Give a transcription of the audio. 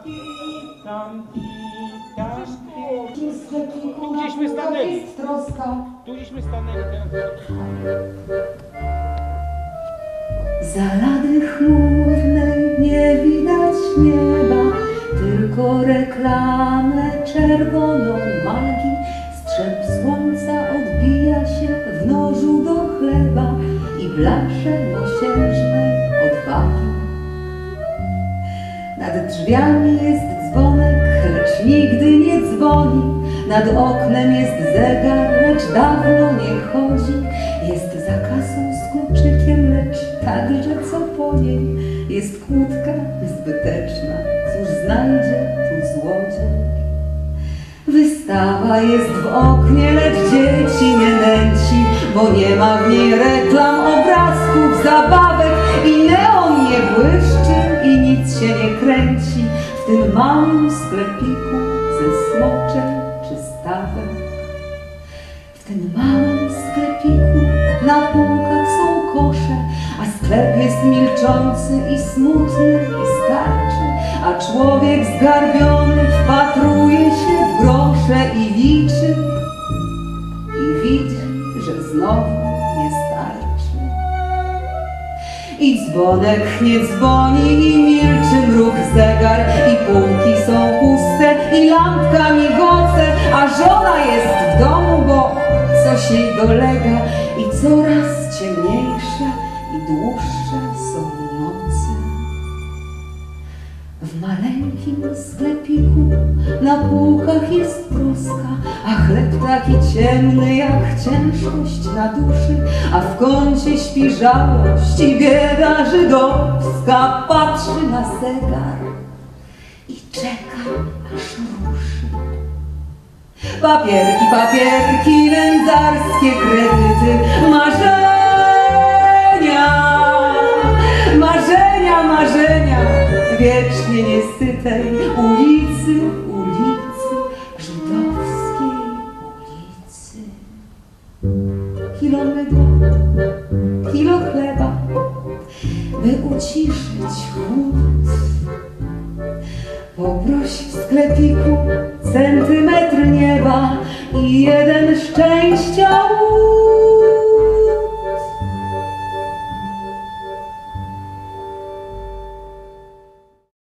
Tu gdzieśmy stanęli. Tu gdzieśmy stanęli teraz. Za lady chmurnej nie widać nieba, tylko reklamę czerwoną magii. Strzęp słońca odbija się w nożu do chleba i blasze mosiężnej odwagi. Nad drzwiami jest dzwonek, lecz nigdy nie dzwoni. Nad oknem jest zegar, lecz dawno nie chodzi. Jest za kasą z kluczykiem, lecz także co po niej. Jest kłódka zbyteczna, cóż znajdzie tu złodziej. Wystawa jest w oknie, lecz dzieci nie nęci, bo nie ma w niej reklam, obrazków, zabawek i neon nie błyszczy i nic się nie kręci w tym małym sklepiku ze smoczem czy stawek. W tym małym sklepiku na półkach są kosze, a sklep jest milczący i smutny i starczy, a człowiek zgarbiony wpatruje się w grosze i liczy i widzi, że znowu nie starczy. I dzwonek nie dzwoni i milczy mruk zegar i półki są puste i lampka migoce, a żona jest w domu, bo coś jej dolega i coraz ciemniejsze i dłuższe są noce. W maleńkim sklepiku na półkach jest troska, a chleb taki ciemny jak ciężkość na duszy, a w kącie śpi żałość i bieda żydowska. Patrzy na zegar i czeka, aż ruszy. Papierki, papierki, nędzarskie kredyty, marzenia, marzenia, marzenia wiecznie niesytej ulicy, ulicy, żydowskiej ulicy. Kilo mydła, kilo chleba, by uciszyć chłód. Poproś w sklepiku cent